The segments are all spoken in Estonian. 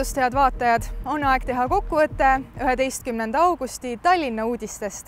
tervitust, head vaatajad! On aeg teha kokkuvõte 11. augusti Tallinna uudistest.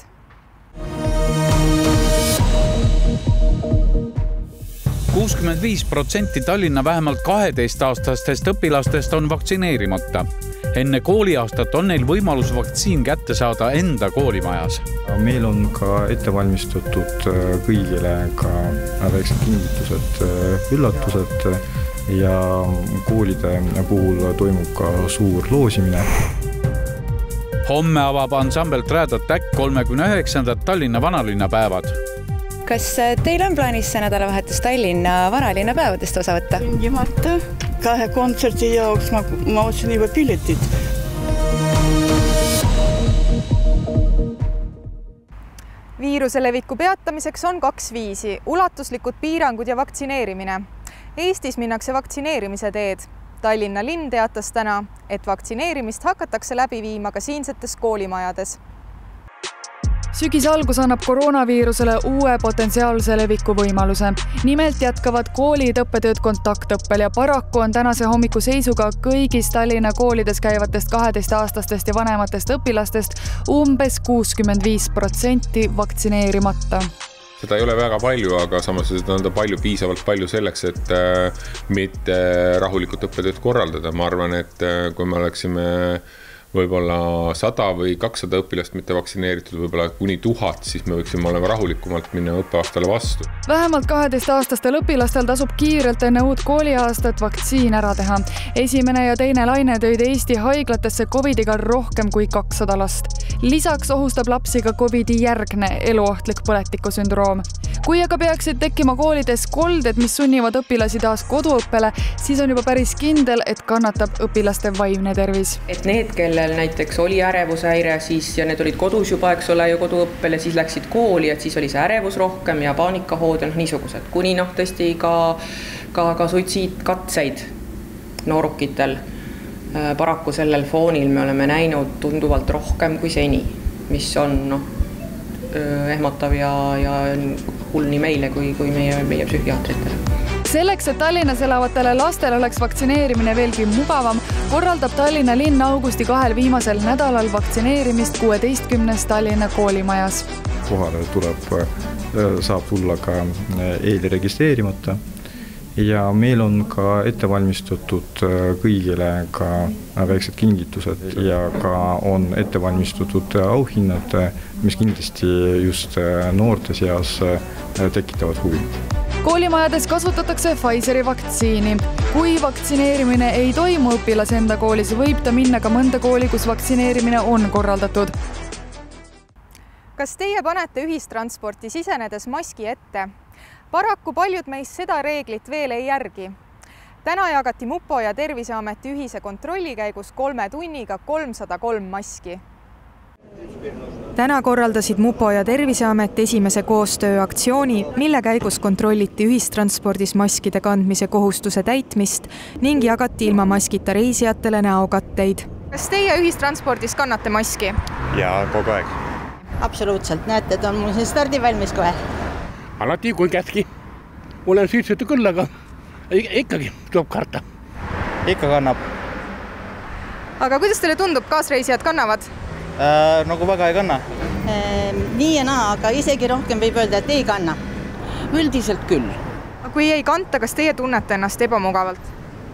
– 65% Tallinna vähemalt 12-aastastest õpilastest on vaktsineerimata. Enne kooliaastat on neil võimalus vaktsiin kätte saada enda koolimajas. Meil on ka ette valmistatud kõigile ka väiksed kingitused, üllatused ja koolide puhul toimub ka suur loosimine. Homme avab ansambel Trad Attack 39. Tallinna vanalinnapäevad. Kas teil on plaanis see nädalavahetus Tallinna vanalinnapäevadest osa võtta? Tingimata. 2 kontserti jaoks ma otsin juba piletid. Viiruse leviku peatamiseks on 2 viisi: ulatuslikud piirangud ja vaktsineerimine. Eestis minnakse vaktsineerimise teed. Tallinna linn teatas täna, et vaktsineerimist hakatakse läbi viima ka siinsetes koolimajades. Sügise algus annab koroonaviirusele uue potentsiaalse leviku võimaluse. Nimelt jätkavad koolid õppetööd kontaktõppel ja paraku on tänase hommiku seisuga kõigis Tallinna koolides käivatest 12-aastastest ja vanematest õpilastest umbes 65% vaktsineerimata. Seda ei ole väga palju, aga samas seda on piisavalt palju selleks, et mitte rahulikult õppetööd korraldada. Ma arvan, et kui me oleksime võib-olla 100 või 200 õpilast mitte vaktsineeritud, võib-olla kuni 1000, siis me võiksime olema rahulikumalt minna õppeaastale vastu. Vähemalt 12-aastastel õpilastel tasub kiirelt enne uut kooliaastat vaktsiin ära teha. Esimene ja teine laine tõid Eesti haiglatesse COVIDiga rohkem kui 200 last. Lisaks ohustab lapsi ka COVIDi järgne eluohtlik põletikusündroom. Kui aga peaksid tekkima koolides kolded, mis sunnivad õpilasi taas koduõppele, siis on juba päris kindel, et kannatab õpilaste vaimne tervis. Et need, kellel näiteks oli ärevushäire siis ja need olid kodus juba, eks ole, ju koduõppele, siis läksid kooli, et siis oli see ärevus rohkem ja paanikahood ja niisugused. Kuni tõesti ka suitsiidkatseid noorukitel. Paraku sellel foonil me oleme näinud tunduvalt rohkem kui seni, mis on ehmatav ja hull nii meile kui meie psühhiaatritele. Selleks, et Tallinnas elavatele lastele oleks vaktsineerimine veelgi mugavam, korraldab Tallinna linn augusti 2 viimasel nädalal vaktsineerimist 16 Tallinna koolimajas. Kohale saab tulla ka eelregistreerimata ja meil on ka ette valmistatud kõigile ka väiksed kingitused ja ka on ette valmistatud auhinnad, mis kindlasti just noorte seas tekitavad huvi. Koolimajades kasutatakse Pfizeri vaktsiini. Kui vaktsineerimine ei toimu õpilase enda koolis, võib ta minna ka mõnda kooli, kus vaktsineerimine on korraldatud. Kas teie panete ühistransporti sisenedes maski ette? Paraku paljud meist seda reeglit veel ei järgi. Täna jagati Mupo ja Terviseameti ühise kontrolli käigus 3 tunniga 303 maski. Täna korraldasid Mupo ja Terviseamet esimese koostööaktsiooni, mille käigus kontrolliti ühistranspordis maskide kandmise kohustuse täitmist ning jagati ilma maskita reisijatele näokatteid. Kas teie ühistranspordis kannate maski? Jaa, kogu aeg. Absoluutselt. Näete, et on mul see stardi valmis kohe. Alati kui kätki. Olen süütsetu küll, aga ikkagi tuleb karta. Ikka kannab. Aga kuidas teile tundub, kaasreisijad kannavad? Nagu väga ei kanna. Nii ja naa, aga isegi rohkem võib öelda, et ei kanna. Üldiselt küll. Kui ei kanta, kas teie tunnete ennast ebamugavalt?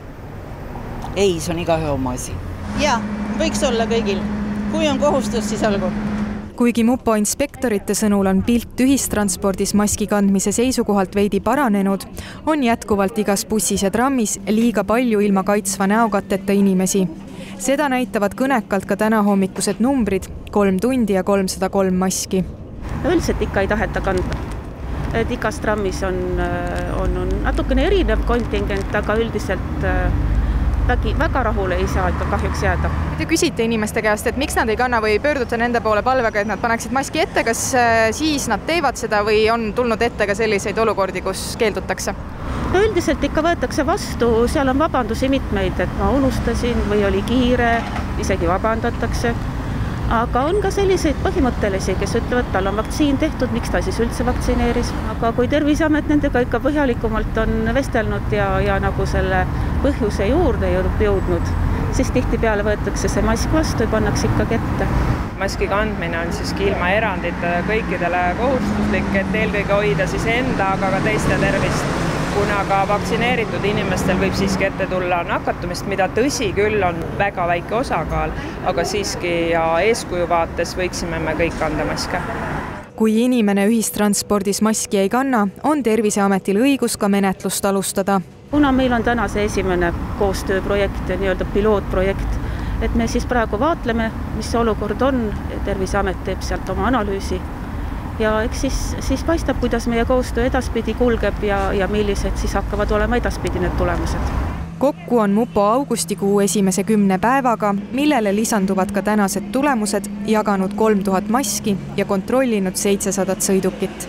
Ei, see on igaühe oma asi. Jaa, võiks olla kõigil. Kui on kohustus, siis olgu. Kuigi Mupo inspektorite sõnul on pilt ühistranspordis maski kandmise seisukohalt veidi paranenud, on jätkuvalt igas bussis ja trammis liiga palju ilma kaitsva näokatteta inimesi. Seda näitavad kõnekalt ka täna hommikused numbrid, 3 tundi ja 303 maski. Üldiselt ikka ei taheta kanda. Et igas trammis on natukene erinev kontingent, aga üldiselt väga rahule ei saa ikka kahjuks jääda. Te küsite inimeste käest, et miks nad ei kanna või pöördute nende poole palvega, et nad paneksid maski ette, kas siis nad teevad seda või on tulnud ette ka selliseid olukordi, kus keeldutakse? Üldiselt ikka võetakse vastu, seal on vabandusi mitmeid, et ma unustasin või oli kiire, isegi vabandatakse. Aga on ka selliseid põhimõttelisi, kes ütlevad, tal on vaktsiin tehtud, miks ta siis üldse vaktsineeris. Aga kui Terviseamet nendega ikka põhjalikumalt on vestelnud ja nagu selle põhjuse juurde jõudnud, siis tihtipeale võetakse see mask vastu ja pannakse ikkagi ette. Maski kandmine on siiski ilma erandita kõikidele kohustuslik, et eelkõige hoida siis enda, aga ka teiste tervist, kuna ka vaktsineeritud inimestel võib siiski ette tulla nakatumist, mida tõsi küll on väga väike osakaal, aga siiski ja eeskuju vaates võiksime me kõik kanda maske. Kui inimene ühistranspordis maski ei kanna, on Terviseametil õigus ka menetlust alustada. Kuna meil on täna see esimene koostööprojekt, nii-öelda pilootprojekt, et me siis praegu vaatleme, mis see olukord on, Terviseamet teeb sealt oma analüüsi ja eks siis paistab, kuidas meie koostöö edaspidi kulgeb ja millised siis hakkavad olema edaspidi need tulemused. Kokku on Mupo augustikuu esimese 10 päevaga, millele lisanduvad ka tänased tulemused, jaganud 3000 maski ja kontrollinud 700 sõidukit.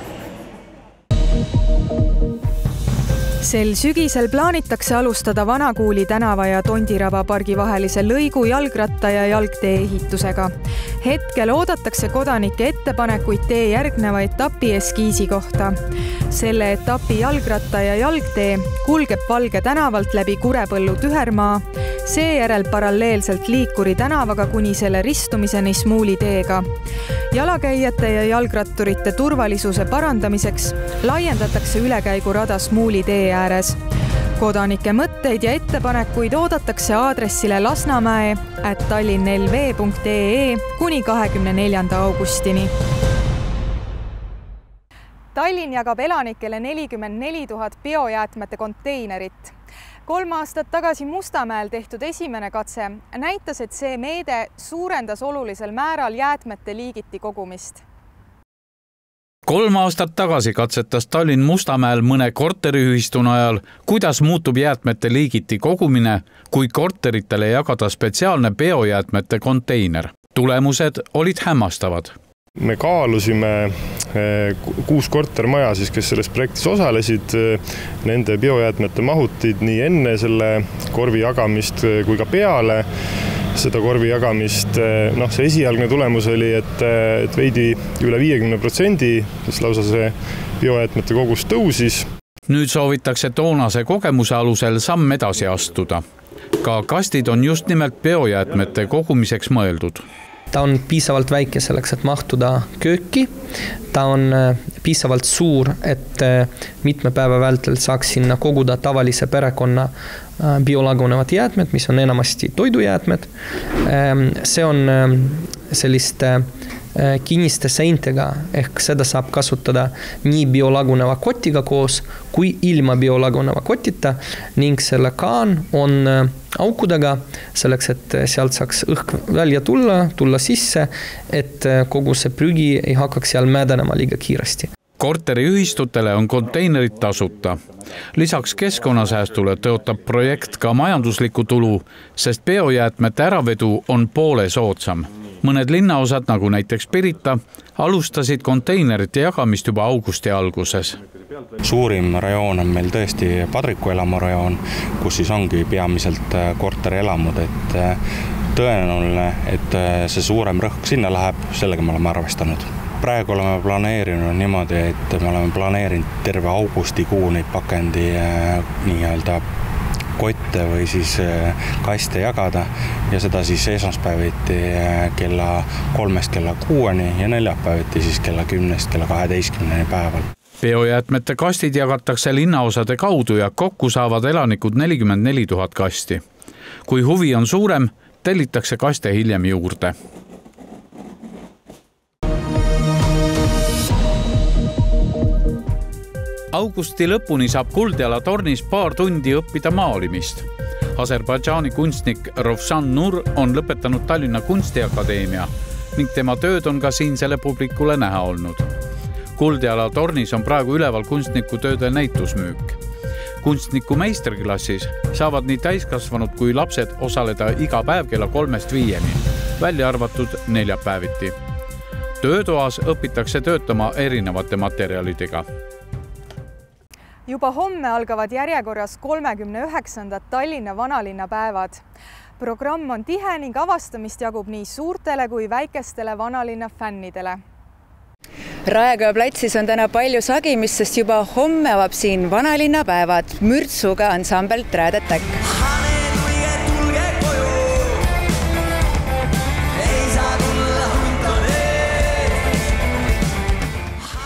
Sel sügisel plaanitakse alustada Vanakuuli tänava ja Tondiraba pargi vahelise lõigu jalgratta ja jalgtee ehitusega. Hetkel oodatakse kodanike ettepanekuid tee järgneva etapi eskiisi kohta. Selle etapi jalgratta ja jalgtee kulgeb Valge tänavalt läbi Kurepõllu Tühermaa, seejärel paralleelselt Liikuri tänavaga kuni selle ristumiseni Smuuli teega. Jalakäijate ja jalgratturite turvalisuse parandamiseks laiendatakse ülekäigurada Smuuli tee ääres. Kodanike mõtteid ja ettepanekuid oodatakse aadressile lasnamäe@tallinnlv.ee kuni 24. augustini. Tallinn jagab elanikele 44 000 biojäätmete konteinerit. 3 aastat tagasi Mustamäel tehtud esimene katse näitas, et see meede suurendas olulisel määral jäätmete liigiti kogumist. 3 aastat tagasi katsetas Tallinn Mustamäel mõne korteriühistu najal, kuidas muutub jäätmete liigiti kogumine, kui korteritele jagada spetsiaalne biojäätmete konteiner. Tulemused olid hämmastavad. Me kaalusime 6 kortermaja, kes selles projektis osalesid, nende biojäätmete mahutid nii enne selle korvi jagamist kui ka peale seda korvi jagamist. See esialgne tulemus oli, et veidi üle 50%, lausa see biojäätmete kogus tõusis. Nüüd soovitakse toonase kogemuse alusel samm edasi astuda. Ka kastid on just nimelt biojäätmete kogumiseks mõeldud. Ta on piisavalt väike selleks, et mahtuda kööki. Ta on piisavalt suur, et mitme päeva vältel saaks sinna koguda tavalise perekonna biolagunevad jäätmed, mis on enamasti toidujäätmed. See on selliste kinniste seintega, ehk seda saab kasutada nii biolaguneva kotiga koos kui ilma biolaguneva kotita ning selle kaan on aukudega selleks, et sealt saaks õhk välja tulla sisse, et kogu see prügi ei hakkaks seal mädanema liiga kiiresti. Korteriühistutele on konteinerid tasuta. Lisaks keskkonnasäästule tõotab projekt ka majanduslikku tulu, sest biojäätmete äravedu on poole soodsam. Mõned linnaosad, nagu näiteks Pirita, alustasid konteinerite jagamist juba augusti alguses. Suurim rajoon on meil tõesti Padriku elamurajoon, kus siis ongi peamiselt korterelamud, et tõenäoline, et see suurem rõhk sinna läheb, sellega me oleme arvestanud. Praegu oleme planeerinud niimoodi, et me oleme planeerinud terve augustikuu neid pakendi nii-öelda kotte või siis kaste jagada ja seda siis esmaspäeviti kella 3 kella 6 ja neljapäeviti siis kella 10 kella 12 päeval. Biojäätmete kastid jagatakse linnaosade kaudu ja kokku saavad elanikud 44 000 kasti. Kui huvi on suurem, tellitakse kaste hiljem juurde. Augusti lõpuni saab Kuldjala tornis paar tundi õppida maalimist. Aserbaidžaani kunstnik Rovsan Nur on lõpetanud Tallinna Kunstiakadeemia ning tema tööd on ka siinsele publikule näha olnud. Kuldjala tornis on praegu üleval kunstniku tööde näitusmüük. Kunstniku meisterklassis saavad nii täiskasvanud kui lapsed osaleda iga päev kella 3-5, välja arvatud neljapäeviti. Töötoas õpitakse töötama erinevate materjalidega. Juba homme algavad järjekorras 39. Tallinna vanalinnapäevad. Programm on tihe ning avastamist jagub nii suurtele kui väikestele vanalinna fännidele. Raekoja platsis on täna palju sagimist, sest juba homme avab siin vanalinnapäevad mürtsuga ansambel Trad Attack.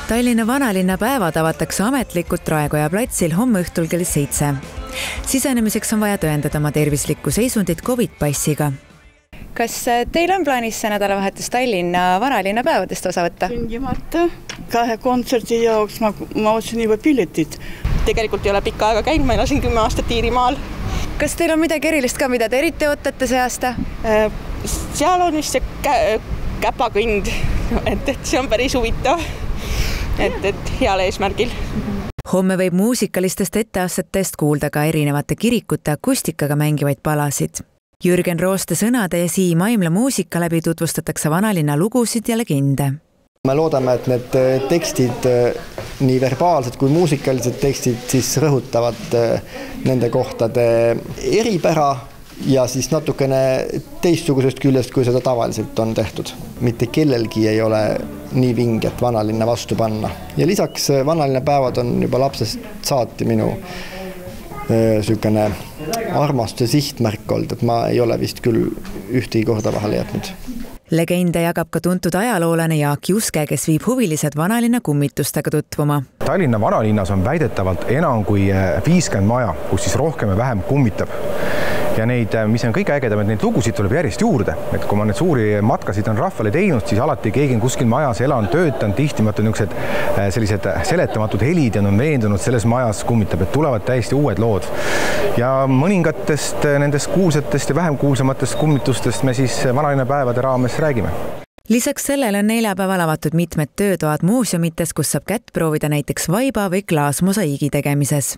Tallinna vanalinna päevad avatakse ametlikult Raekoja platsil homme õhtul kell 7. Sisenemiseks on vaja tõendada oma tervislikku seisundit COVID-passiga. Kas teil on plaanis see nädalavahetus Tallinna vanalinna päevadest osa võtta? Tingimata. 2 kontserdi jaoks ma otsin juba piletid. Tegelikult ei ole pikka aega käinud, ma elasin 10 aastat Iirimaal. Kas teil on midagi erilist ka, mida te eriti ootate see aasta? Seal on vist see käpakõnd, et see on päris huvitav, et heal eesmärgil. Homme võib muusikalistest etteastetest kuulda ka erinevate kirikute akustikaga mängivaid palasid. Jürgen Rooste sõnade ja Siim Aimla muusika läbi tutvustatakse vanalinna lugusid ja legende. Me loodame, et need tekstid, nii verbaalsed kui muusikalised tekstid, siis rõhutavad nende kohtade eripära ja siis natukene teistsugusest küljest, kui seda tavaliselt on tehtud. Mitte kellelgi ei ole nii vinget vanalinna vastu panna. Ja lisaks vanalinna päevad on juba lapsest saati minu sükene armastuse sihtmärk olnud, et ma ei ole vist küll ühtegi korda vahele jätnud. Legende jagab ka tuntud ajaloolane Jaak Juske, kes viib huvilised vanalinna kummitustega tutvuma. Tallinna vanalinnas on väidetavalt enam kui 50 maja, kus siis rohkem ja vähem kummitab. Ja neid, mis on kõige ägedam, et neid lugusid tuleb järjest juurde. Et kui ma need suuri matkasid on rahvale teinud, siis alati keegi on kuskil majas elan, töötan, tihtimata niisugused sellised seletamatud helid ja on veendunud selles majas kummitab, et tulevad täiesti uued lood. Ja mõningatest nendest kuulsatest ja vähem kuulsamatest kummitustest me siis vanalinna päevade raames räägime. Lisaks sellele on neljapäeval avatud mitmed töötoad muuseumites, kus saab kätt proovida näiteks vaiba või klaasmosaiigi tegemises.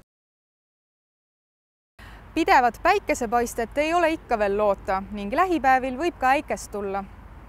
Pidevat päikesepaistet ei ole ikka veel loota ning lähipäevil võib ka äikest tulla.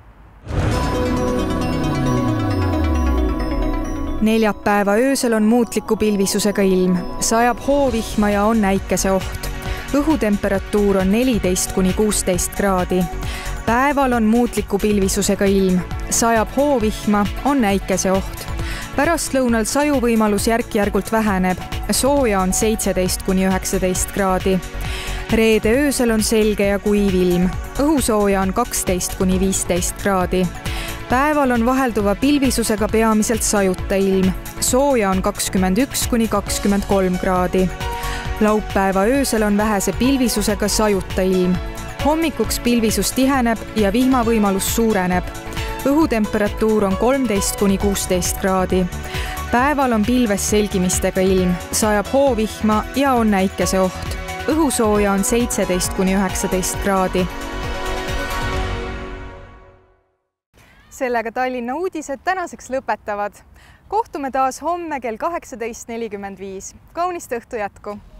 Neljapäeva öösel on muutliku pilvisusega ilm, sajab hoovihma ja on äikese oht. Õhutemperatuur on 14–16 kraadi. Päeval on muutliku pilvisusega ilm, sajab hoovihma, on äikese oht. Pärastlõunal sajuvõimalus järk-järgult väheneb, sooja on 17–19 kraadi. Reede öösel on selge ja kuiv ilm, õhusooja on 12–15 kraadi. Päeval on vahelduva pilvisusega peamiselt sajuta ilm, sooja on 21–23 kraadi. Laupäeva öösel on vähese pilvisusega sajuta ilm. Hommikuks pilvisus tiheneb ja vihmavõimalus suureneb. Õhutemperatuur on 13–16 kraadi. Päeval on pilves selgimistega ilm, sajab hoovihma ja on äikese oht. Õhusooja on 17–19 kraadi. Sellega Tallinna uudised tänaseks lõpetavad. Kohtume taas homme kell 18.45. Kaunist õhtu jätku!